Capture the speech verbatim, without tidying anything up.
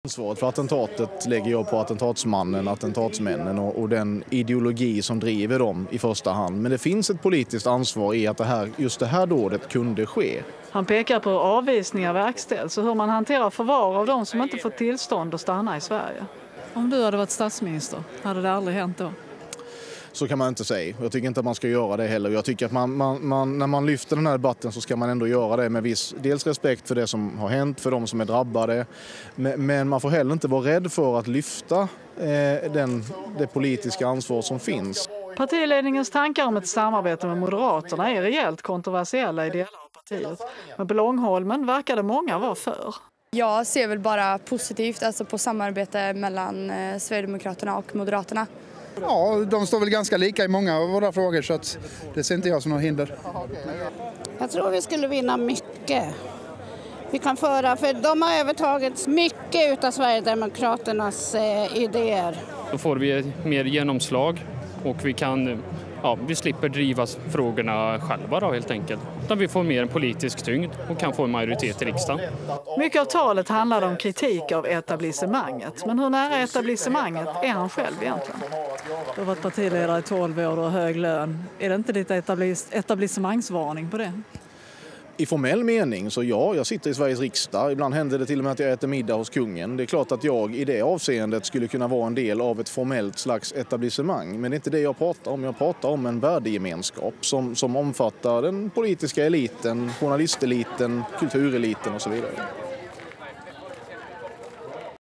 Ansvaret för attentatet lägger jag på attentatsmannen, attentatsmännen och, och den ideologi som driver dem i första hand. Men det finns ett politiskt ansvar i att det här, just det här dådet kunde ske. Han pekar på avvisningar verkställs och hur man hanterar förvar av de som inte fått tillstånd att stanna i Sverige. Om du hade varit statsminister, hade det aldrig hänt då? Så kan man inte säga. Jag tycker inte att man ska göra det heller. Jag tycker att man, man, man, när man lyfter den här debatten så ska man ändå göra det med viss dels respekt för det som har hänt, för de som är drabbade. Men, men man får heller inte vara rädd för att lyfta eh, den, det politiska ansvar som finns. Partiledningens tankar om ett samarbete med Moderaterna är rejält kontroversiella i delar av partiet. Men på Långholmen verkade många vara för. Jag ser väl bara positivt alltså på samarbete mellan eh, Sverigedemokraterna och Moderaterna. Ja, de står väl ganska lika i många av våra frågor så att det ser inte jag som något hinder. Jag tror vi skulle vinna mycket. Vi kan föra, för de har övertagit mycket av Sverigedemokraternas eh, idéer. Då får vi mer genomslag och vi kan, ja, vi slipper driva frågorna själva då, helt enkelt. Utan vi får mer en politisk tyngd och kan få en majoritet i riksdagen. Mycket av talet handlade om kritik av etablissemanget. Men hur nära etablissemanget är han själv egentligen? Du har varit partiledare i tolv år och har hög lön. Är det inte lite etablis- etablissemangsvarning på det? I formell mening så ja, jag sitter i Sveriges riksdag. Ibland händer det till och med att jag äter middag hos kungen. Det är klart att jag i det avseendet skulle kunna vara en del av ett formellt slags etablissemang. Men det är inte det jag pratar om. Jag pratar om en värdegemenskap som, som omfattar den politiska eliten, journalisteliten, kultureliten och så vidare.